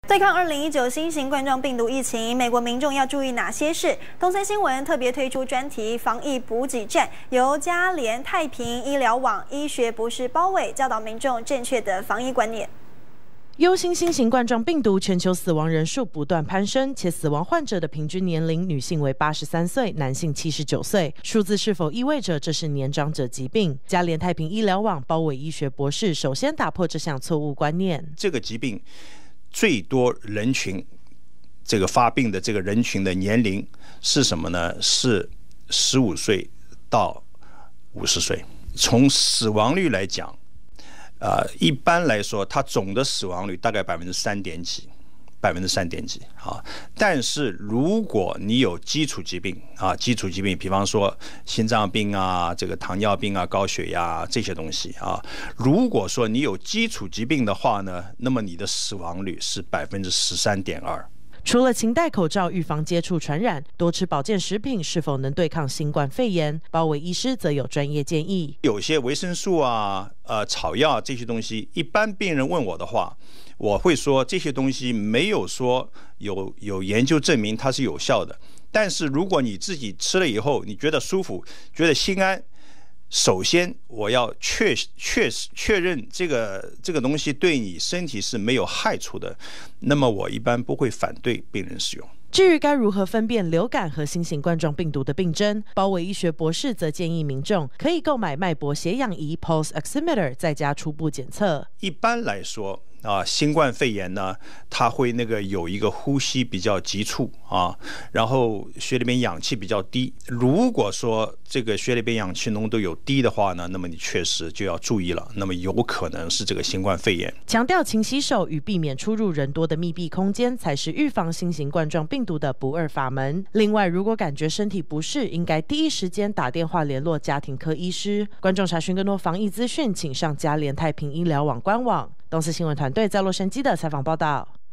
对抗2019新型冠状病毒疫情，美国民众要注意哪些事？东森新闻特别推出专题防疫补给站，由嘉联太平医疗网医学博士包围，教导民众正确的防疫观念。 忧心新型冠状病毒全球死亡人数不断攀升，且死亡患者的平均年龄，女性为83岁，男性79岁。数字是否意味着这是年长者疾病？嘉联太平医疗网包围医学博士首先打破这项错误观念。 这个疾病最多人群，这个发病的这个人群的年龄是什么呢？是15岁到50岁。从死亡率来讲，一般来说，它总的死亡率大概3%点几啊。但是如果你有基础疾病啊，比方说心脏病啊、这个糖尿病啊、高血压这些东西啊，如果说你有基础疾病的话呢，那么你的死亡率是13.2%。 除了勤戴口罩预防接触传染，多吃保健食品是否能对抗新冠肺炎？包围医师则有专业建议。 有些维生素啊、草药这些东西，一般病人问我的话，我会说这些东西没有说有研究证明它是有效的。但是如果你自己吃了以后，你觉得舒服，觉得心安，首先我要确认这个东西对你身体是没有害处的，那么我一般不会反对病人使用。 至于该如何分辨流感和新型冠状病毒的病征，包围医学博士则建议民众可以购买脉搏血氧仪 Pulse Oximeter 在家初步检测。 一般来说新冠肺炎呢，它会有一个呼吸比较急促啊，然后血里边氧气比较低。如果说这个血里边氧气浓度有低的话呢，那么你确实就要注意了，那么有可能是这个新冠肺炎。 强调勤洗手与避免出入人多的密闭空间才是预防新型冠状病毒的不二法门。另外，如果感觉身体不适，应该第一时间打电话联络家庭科医师。观众查询更多防疫资讯，请上嘉联太平医疗网官网。东森新闻团队在洛杉矶的采访报道。